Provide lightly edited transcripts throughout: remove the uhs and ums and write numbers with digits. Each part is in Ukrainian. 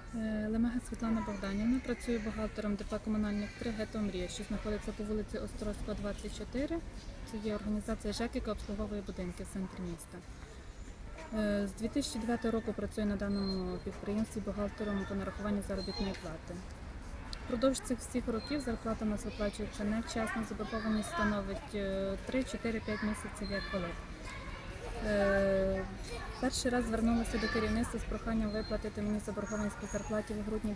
Лемега Світлана Богданівна, працює бухгалтером ДП «Комунальник 3» ГЕТО «Мрія», що знаходиться по вулиці Острозького, 24. Це є організація ЖЕК, яка обслуговує будинки в центрі міста. З 2009 року працюю на даному підприємстві бухгалтером по нарахуванню заробітної плати. Впродовж цих всіх років зарплата у нас виплачується невчасно, заборгованість становить 3-4-5 місяців як коли. Перший раз звернулася до керівництва з проханням виплатити мені заборгованість по зарплаті в грудні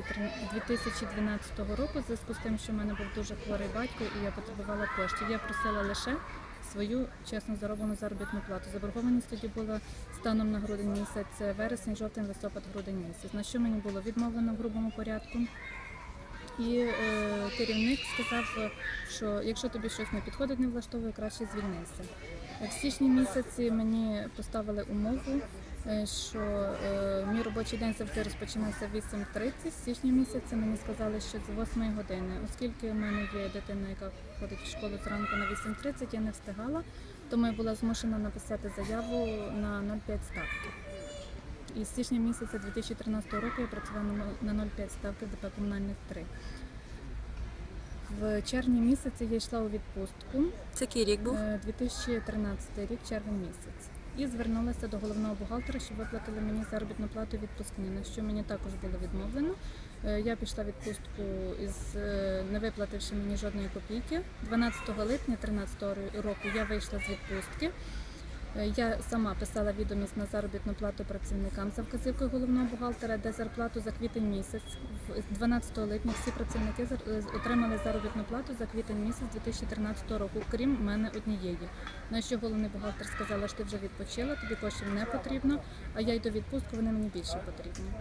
2012 року, в зв'язку з тим, що в мене був дуже хворий батько і я потребувала коштів. Я просила лише свою чесно зароблену заробітну плату. Заборгованість тоді була станом на грудень місяць, вересень, жовтень, листопад, грудень місяць, на що мені було відмовлено в грубому порядку. І керівник сказав, що якщо тобі щось не підходить, не влаштовує, краще звільнися. В січні місяці мені поставили умову, що мій робочий день завжди розпочинався в 8:30. З січня місяця мені сказали, що з 8 години. Оскільки в мене є дитина, яка ходить в школу зранку на 8:30, я не встигала, тому я була змушена написати заяву на 0,5 ставки. І з січня місяця 2013 року я працювала на 0,5 ставки в ДП «Комунальник 3». В червні місяці я йшла у відпустку. Це який рік був? 2013 рік, червень місяць. І звернулася до головного бухгалтера, щоб виплатили мені заробітну плату відпускні, на що мені також було відмовлено. Я пішла в відпустку, не виплативши мені жодної копійки. 12 липня 2013 року я вийшла з відпустки. Я сама писала відомість на заробітну плату працівникам за вказівкою головного бухгалтера, де зарплату за квітень місяць. 12 липня всі працівники отримали заробітну плату за квітень місяць 2013 року, крім мене однієї. На що головний бухгалтер сказала, що ти вже відпочила, тобі коштів не потрібно, а я йду в відпустку, вони мені більше потрібні.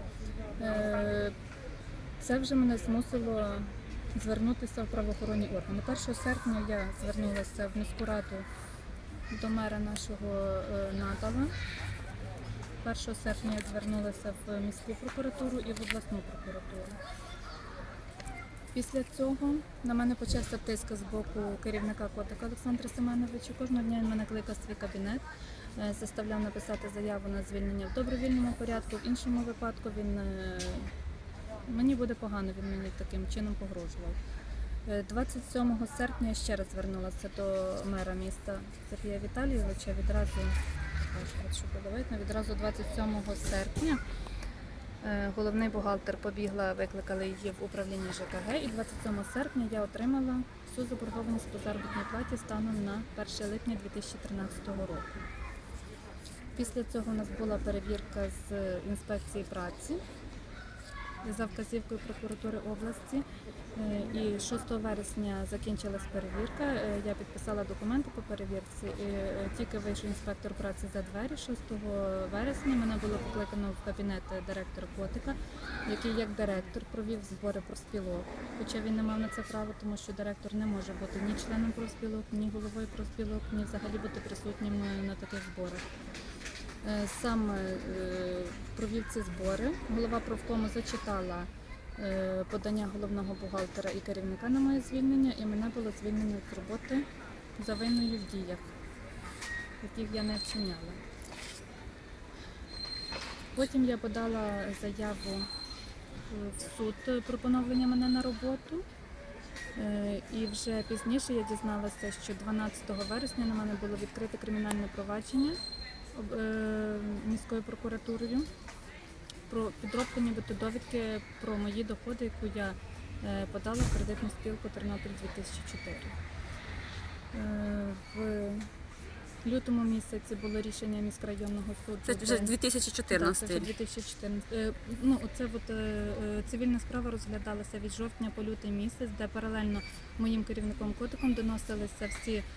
Це вже мене змусило звернутися в правоохоронні органи. 1 серпня я звернулася в міську раду до мера нашого Натала. 1 серпня я звернулася в міську прокуратуру і в обласну прокуратуру. Після цього на мене почався тиск з боку керівника Котика Олександра Семеновича. Кожного дня він мене кликав в свій кабінет, заставляв написати заяву на звільнення в добровільному порядку, в іншому випадку мені буде погано, він мені таким чином погрожував. 27 серпня я ще раз звернулася до мера міста Сергія Віталійовича. Відразу 27 серпня головний бухгалтер побігла, викликали її в управління ЖКГ, і 27 серпня я отримала всю заборгованість по заробітній платі станом на 1 липня 2013 року. Після цього у нас була перевірка з інспекції праці за вказівкою прокуратури області. І 6 вересня закінчилась перевірка, я підписала документи по перевірці, і тільки вийшов інспектор праці за двері. 6 вересня мене було покликано в кабінет директора Котика, який як директор провів збори профспілок, хоча він не мав на це право, тому що директор не може бути ні членом профспілок, ні головою профспілок, ні взагалі бути присутнім на таких зборах. Сам провів ці збори, голова профкому зачитала подання головного бухгалтера і керівника на моє звільнення, і мене було звільнено з роботи за винною в діях, яких я не вчиняла. Потім я подала заяву в суд про поновлення мене на роботу, і вже пізніше я дізналася, що 12 вересня на мене було відкрите кримінальне провадження міською прокуратурою про підробку нібито довідки про мої доходи, яку я подала в кредитну спілку «Тернопіль-2004». В лютому місяці було рішення міськрайонного суду. Це вже 2014 рік. Так, це 2014. Цивільна справа розглядалася від жовтня по лютий місяць, де паралельно моїм керівником Котиком доносилися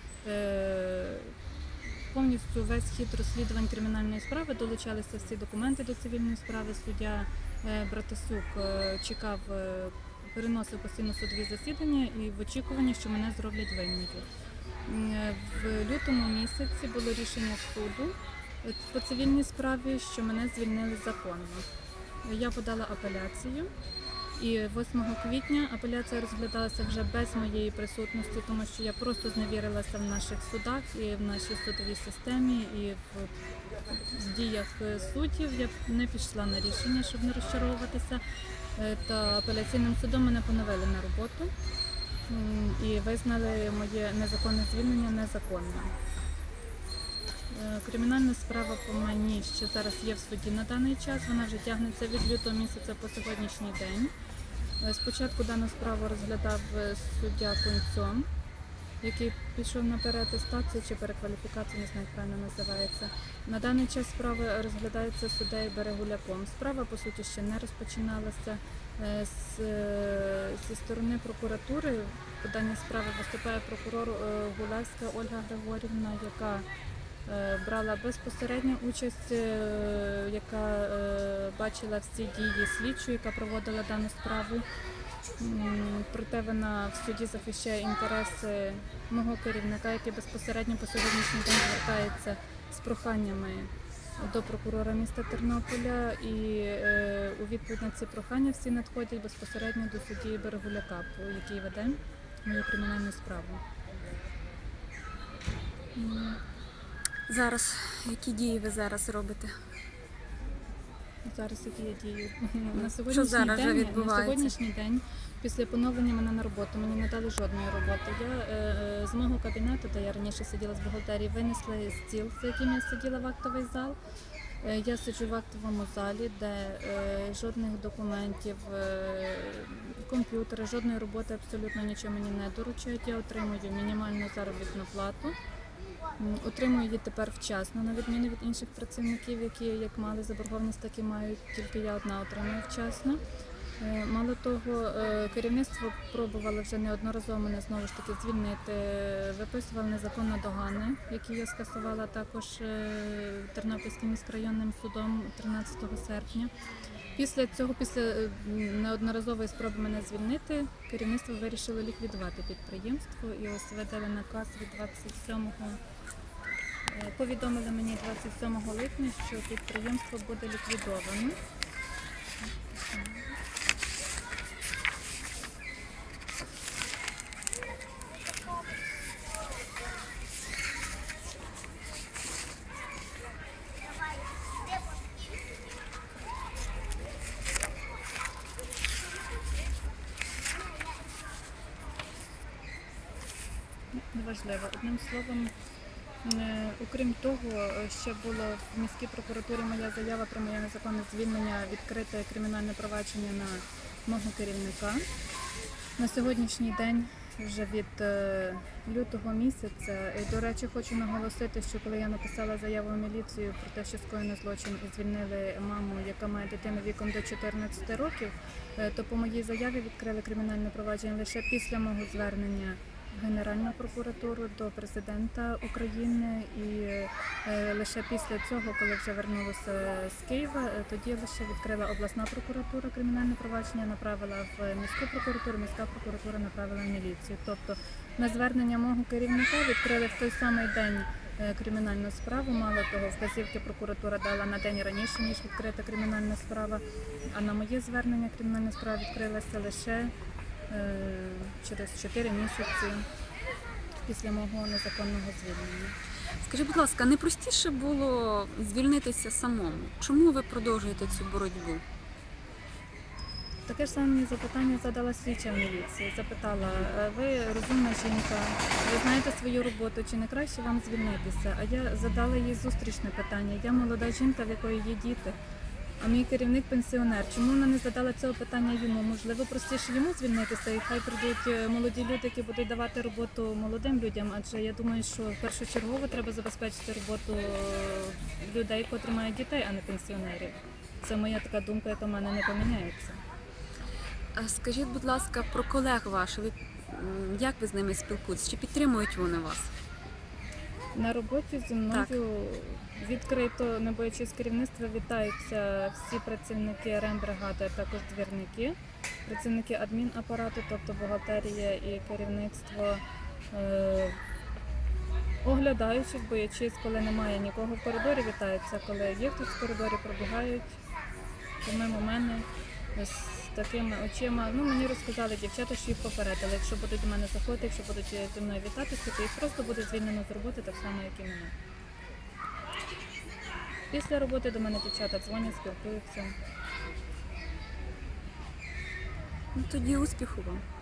повністю весь хід розслідувань кримінальної справи, долучалися всі документи до цивільної справи. Суддя Братасюк переносив постійно судові засідання і в очікуванні, що мене зроблять винною. В лютому місяці було рішення суду по цивільній справі, що мене звільнили законно. Я подала апеляцію І 8 квітня апеляція розглядалася вже без моєї присутності, тому що я просто зневірилася в наших судах і в нашій судовій системі, і в діях суддів. Я не пішла на рішення, щоб не розчаровуватися. Та апеляційним судом мене поновили на роботу і визнали моє незаконне звільнення незаконним. Кримінальна справа по мені ще зараз є в суді на даний час, вона вже тягнеться від лютого місяця по сьогоднішній день. Спочатку дану справу розглядав суддя Кунцьом, який пішов на переатестацію чи перекваліфікацію, не знаю, як правильно називається. На даний час справа розглядається суддею Берегуляком. Справа, по суті, ще не розпочиналася. Зі сторони прокуратури по даній справі виступає прокурор Гулевська Ольга Григорівна, яка брала безпосередню участь, яка бачила всі дії слідчої, яка проводила дану справу. Проте вона в суді захищає інтереси мого керівника, який безпосередньо по сьогоднішній день звертається з проханнями до прокурора міста Тернополя, і у відповідь на ці прохання всі надходять безпосередньо до судді Берегуляка, який веде мою кримінальну справу. Зараз, які дії ви зараз робите? Зараз які я дію. Що зараз вже відбувається? На сьогоднішній день, після поновлення мене на роботу, мені не дали жодної роботи. Я з мого кабінету, де я раніше сиділа з бухгалтерії, винесли стіл, за яким я сиділа в актовий зал. Я сиджу в актовому залі, де жодних документів, комп'ютери, жодної роботи, абсолютно нічого мені не доручають. Я отримую мінімальну заробітну плату. Отримую її тепер вчасно, на відміну від інших працівників, які як мали заборгованість, так і мають, тільки я одна отримую вчасно. Мало того, керівництво пробувало вже неодноразово мене знову ж таки звільнити, виписували незаконно догани, які я скасувала також Тернопільським міськрайонним судом 13 серпня. Після цього, після неодноразової спроби мене звільнити, керівництво вирішило ліквідувати підприємство і ось видали наказ від 27-го. Повідомили мені 27 липня, що підприємство буде ліквідовано. Неважливо. Одним словом, окрім того, ще було в міській прокуратурі моя заява про моє незаконне звільнення, відкрите кримінальне провадження на мого керівника. На сьогоднішній день, вже від лютого місяця, і, до речі, хочу наголосити, що коли я написала заяву в міліцію про те, що скоєно злочин і звільнили маму, яка має дитину віком до 14 років, то по моїй заяві відкрили кримінальне провадження лише після мого звернення в Генеральну прокуратуру до президента України, і лише після цього, коли вже вернулася з Києва, тоді лише відкрила обласна прокуратура кримінальне провадження, направила в міську прокуратуру, міська прокуратура направила в міліцію. Тобто на звернення мого керівника відкрили в той самий день кримінальну справу. Мало того, вказівки прокуратура дала на день раніше, ніж відкрита кримінальна справа, а на моє звернення кримінальна справа відкрилася лише через 4 місяці після мого незаконного звільнення. Скажіть, будь ласка, не простіше було звільнитися самому? Чому ви продовжуєте цю боротьбу? Таке ж саме мені запитання задала слідча в міліції. Запитала: ви розумна жінка, ви знаєте свою роботу, чи не краще вам звільнитися? А я задала їй зустрічне питання. Я молода жінка, в якої є діти. А мій керівник пенсіонер. Чому вона не задала цього питання йому? Можливо, простіше йому звільнитися, і хай прийдуть молоді люди, які будуть давати роботу молодим людям. Адже я думаю, що першочергово треба забезпечити роботу людей, котрі мають дітей, а не пенсіонерів. Це моя така думка, яка в мене не поміняється. А скажіть, будь ласка, про колег ваших. Як ви з ними спілкуєтесь? Чи підтримують вони вас? На роботі зі мною відкрито, не боячись керівництва, вітаються всі працівники рембригади, а також двірники, працівники адмінапарату, тобто бухгалтерія і керівництво, оглядаючись, боячись, коли немає нікого в коридорі, вітаються, коли є хтось в коридорі, пробігають помимо мене, такими очима. Ну, мені розказали дівчата, що їх попередили. Якщо будуть до мене заходити, якщо будуть зі мною вітатися, то їх просто буде звільнено з роботи, так само, як і мене. Після роботи до мене дівчата дзвонять, спілкуються. Ну, тоді успіху вам.